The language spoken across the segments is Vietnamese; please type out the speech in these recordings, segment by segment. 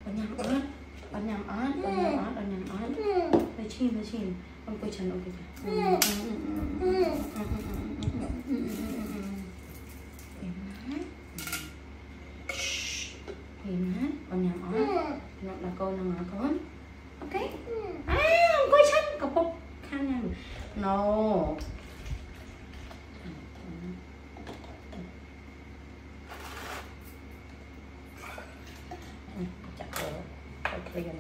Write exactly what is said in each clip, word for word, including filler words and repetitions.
Bạn nhầm ớt, bạn nhầm ớt, bạn nhầm ớt, bạn nhầm ớt. Lấy chim, lấy chim. Ông quay chân, ông quay chân. Im lái. Im lái, bạn nhầm ớt. Nó là cô nằm ở con. Ok. À, ông quay chân, cặp bốc. Khăn nha. No. Chặt rồi. Ok rồi.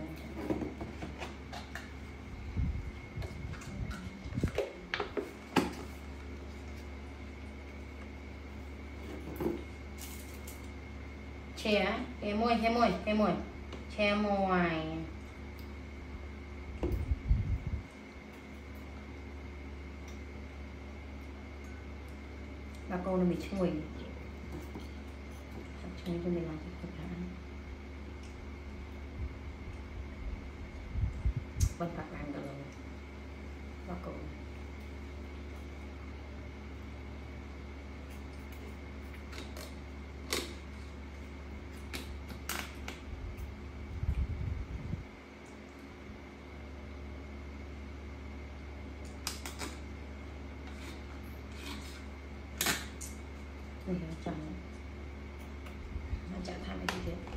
Che, cái môi, cái môi, cái môi. Che môi. Bà cô nó bị chui. Chui cho mình làm cái cực hả? Bên bạc làm được. Bà cô. Này nó chẳng nó chẳng tham cái gì hết.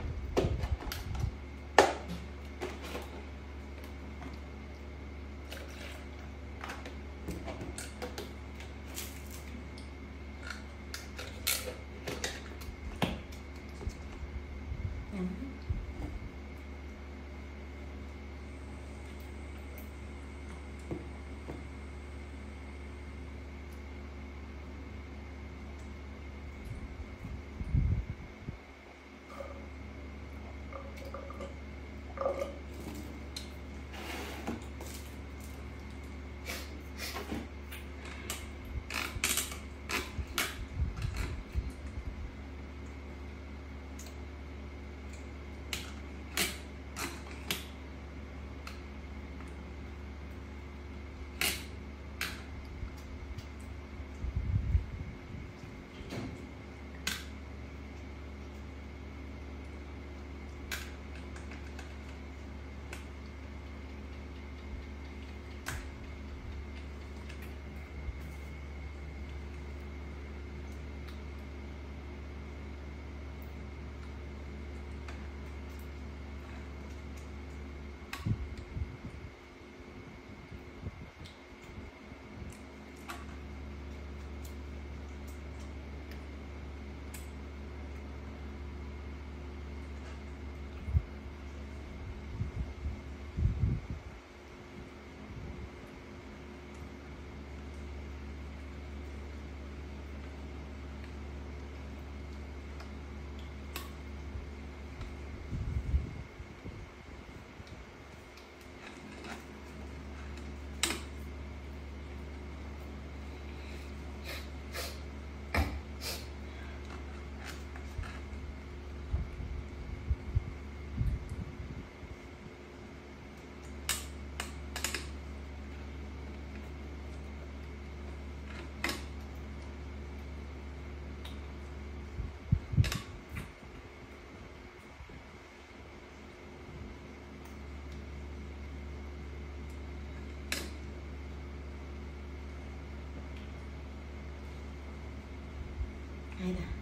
Ai ta?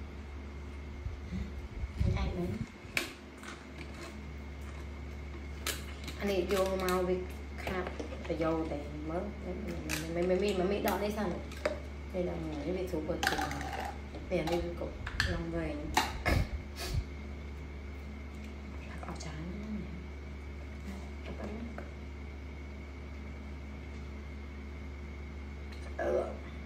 Ai đấy? Anh ấy vô mau việc khác phải vô để mới mấy mấy mấy mấy đọ đây sao này? Đây là cái việc số của chị tiền đi cục lòng về áo trắng ừ.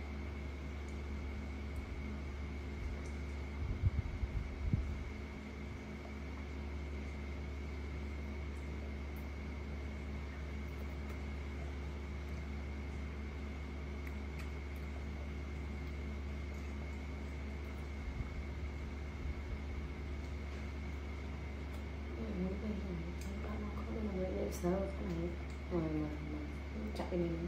Sao cái này mà mà chặt cái mình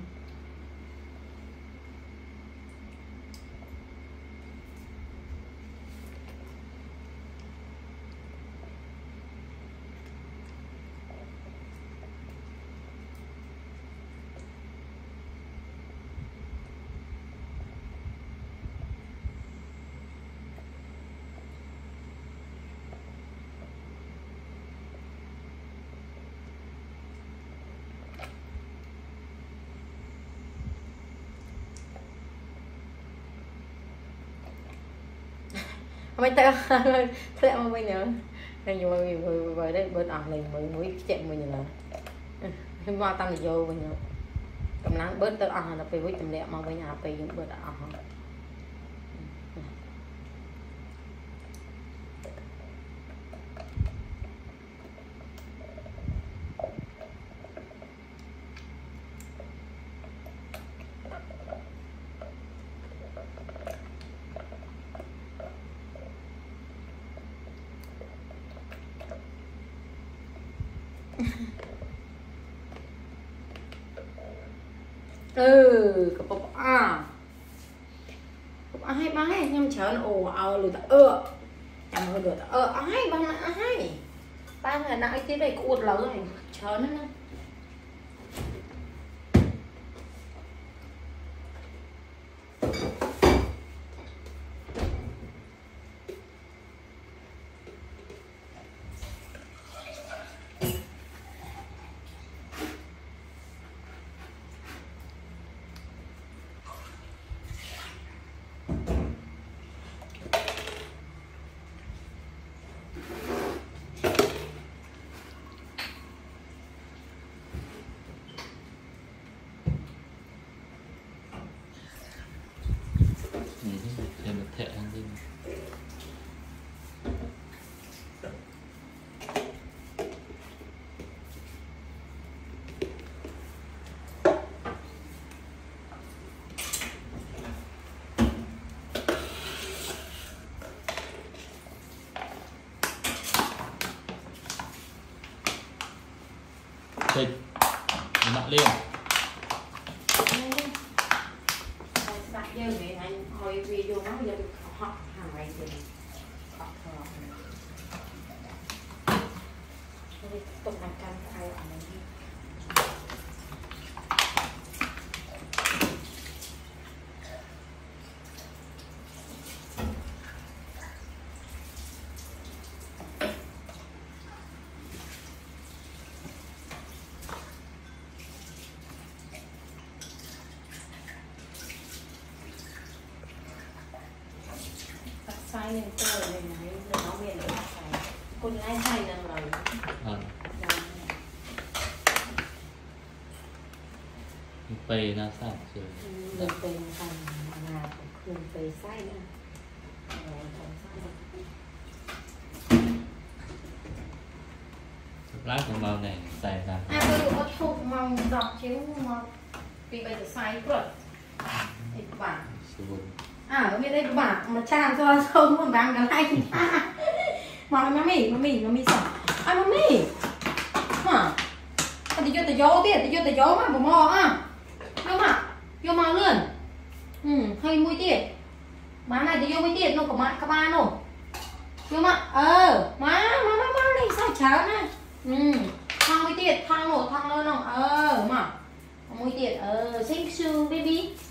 mấy tay thế mà bây giờ nên nhiều người về đấy bên ở này mới mới chạm mình là thêm ba tăng vô mình cầm nắng bớt tới ăn là phải với chấm lẹ mà với nhà phải những bớt ăn ừ cái bọc à bọc ai ba hay nhâm chờ nó ồ ào lùi ta ơ chẳng hơi được ơ ai ba là ai ba người nãy cái đây cũng lớn này chờ nó nè thịt nặng liền sạch dơ vậy anh hồi video nó giờ học hàng ngày thì học rồi tục làm canh ai ở đây sai nên tôi này này nó miền để sai con lai sai rằng rồi ไปน่าทราบคือมันเป็นการงานของคืนไปไส้นะร้านของเราเนี่ยใส่น้ำ à tôi được có chụp mong đọc chiếu mà vì bây giờ sai rồi thì bạn à ở bên đây bạn mà tràn cho không mà bán cái này mà mà mì mà mì mà mì sao à mà mì hả thì cho tự gió tiệt thì cho tự gió mà bỏ mò à vô mà vô mà luôn ừ hơi mũi tiệt má này thì vô mũi tiệt nó của bạn các bạn đâu vô mà ờ má má má má này sao cháo nè ừ thang mũi tiệt thang nổ thang lên không ờ mà mũi tiệt ờ thank you baby